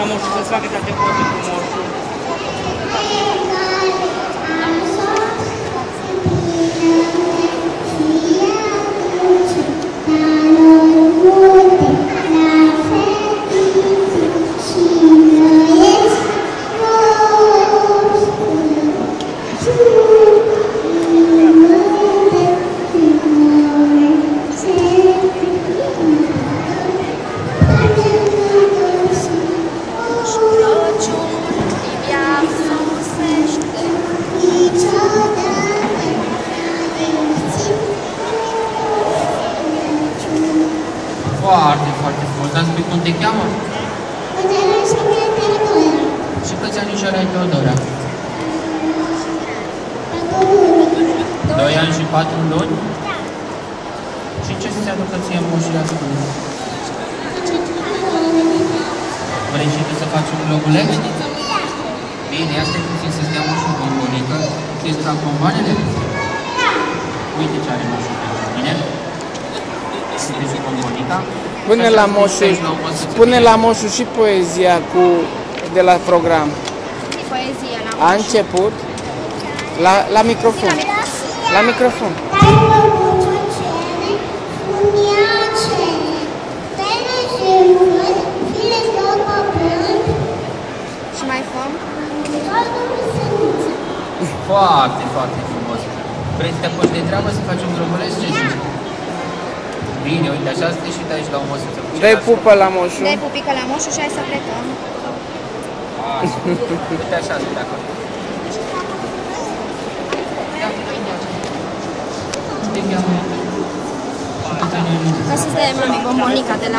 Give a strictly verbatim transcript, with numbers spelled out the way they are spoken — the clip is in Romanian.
la moșul să-ți facă toate poze cu moșul. Foarte, foarte frumos. Dar spui cum te cheamă? Și câți anișori ai, Teodora? Doi ani și patru luni? Și ce să-ți aducă ție moșii astăzi? Vrei și tu să faci un globuleț? Bine, asta e puțin să-ți dea moșul bombonică. Știi să fac bomboanele? Uite ce are moșul pentru mine. Sunteți bombonica? Spune la moșul, spune la moșul și poezia cu, de la program. Poezia la A început la, la microfon. La microfon. Și mai făm? Foarte, foarte frumos. Vrei să te apuci de treabă să faci un globuleț? Ce zici? Bine, uite, așa să te și dai și la o măsuță. Dai pupă la moșul. Dai pupică la moșul și hai să plecăm. Așa. Uite așa, sunt de acord. Ca să-ți dai mami bombonica de la